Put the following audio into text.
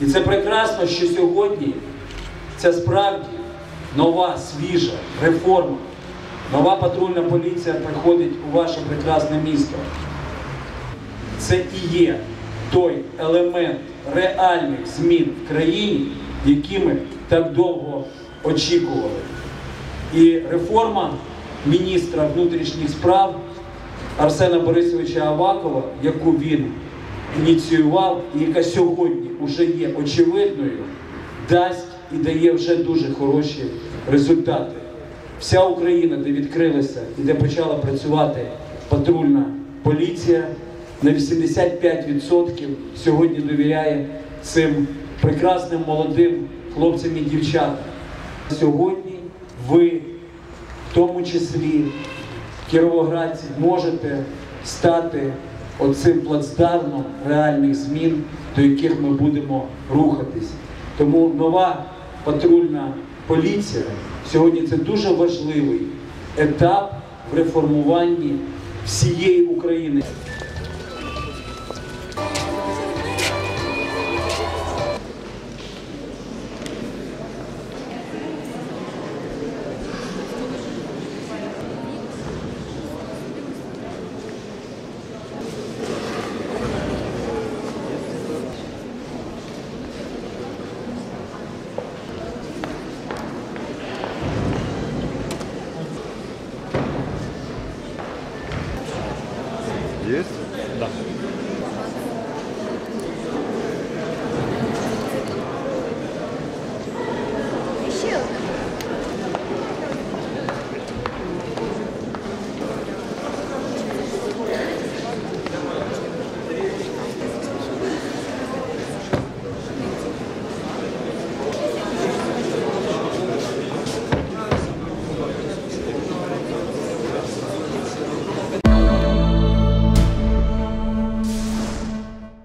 І це прекрасно, що сьогодні це справді нова, свіжа реформа. Нова патрульна поліція приходить у ваше прекрасне місто. Це і є той елемент реальних змін в країні, які ми так довго очікували. І реформа міністра внутрішніх справ Арсена Борисовича Авакова, яку він ініціював і яка сьогодні вже є очевидною, дасть і дає вже дуже хороші результати. Вся Україна, де відкрилася і де почала працювати патрульна поліція, на 85% сьогодні довіряє цим прекрасним молодим хлопцям і дівчатам. Сьогодні ви, в тому числі кіровоградці, можете стати оцим плацдармом реальних змін, до яких ми будемо рухатись. Тому нова патрульна поліція сьогодні це дуже важливий етап в реформуванні всієї України. Есть? Да.